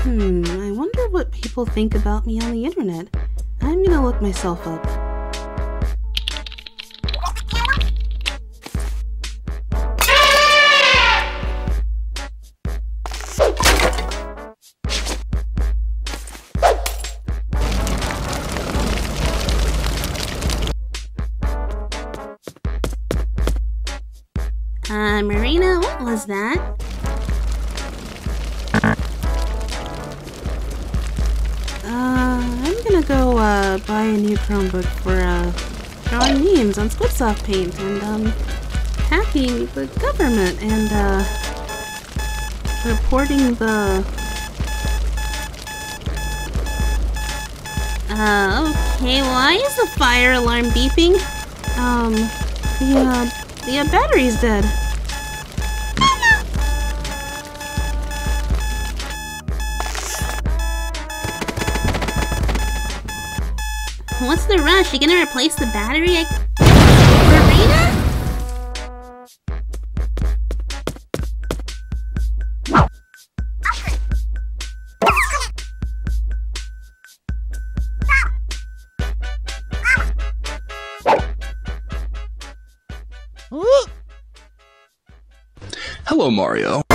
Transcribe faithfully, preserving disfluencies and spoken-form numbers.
Hmm, I wonder what people think about me on the internet. I'm gonna look myself up. Uh, Marina, what was that? Uh, I'm gonna go, uh, buy a new Chromebook for, uh, drawing memes on Squidsoft Paint and, um, hacking the government and, uh, reporting the... Uh, okay, why is the fire alarm beeping? Um, the, uh, the uh, battery's dead. What's the rush? You gonna replace the battery? I... Marina? Hello, Mario.